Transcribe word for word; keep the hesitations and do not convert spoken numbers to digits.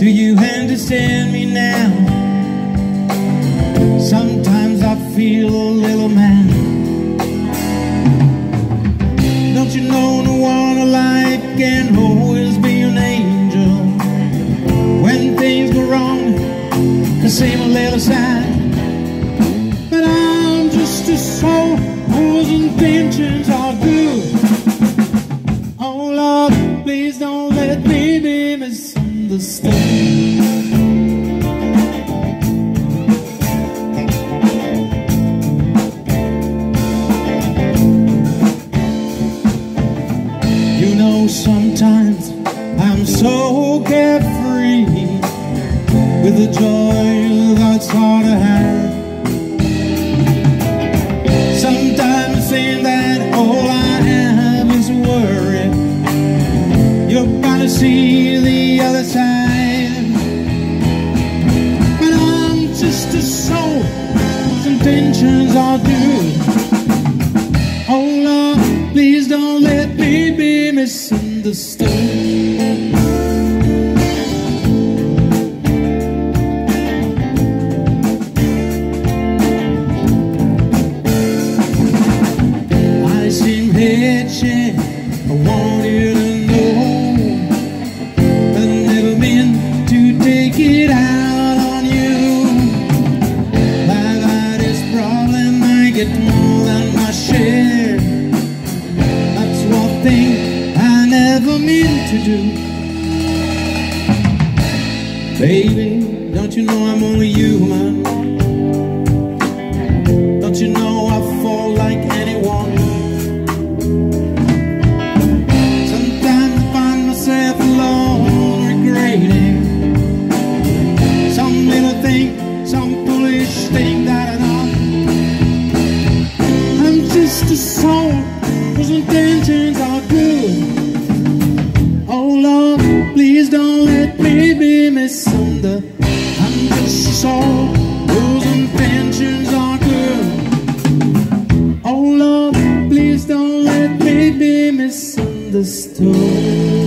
Do you understand me now? Sometimes I feel a little mad. Don't you know no one alive can always be an angel? When things go wrong, they seem a little sad. But I'm just a soul whose intentions are good. Oh Lord, please don't let me be misunderstood. You know, sometimes I'm so carefree, with a joy that's hard to hide. Sometimes it seems that all I have is worry. You're gonna see the other side. But I'm just a soul whose intentions are good. Oh Lord, please don't let me be misunderstood. I want you to know that I never meant to take it out on you. I've had this problem, I get more than my share. That's one thing I never meant to do. Baby, don't you know I'm only human? Don't you know I fall like anyone? Just a soul whose intentions are good. Oh Lord, please don't let me be misunderstood. I'm just a soul whose intentions are good. Oh Lord, please don't let me be misunderstood.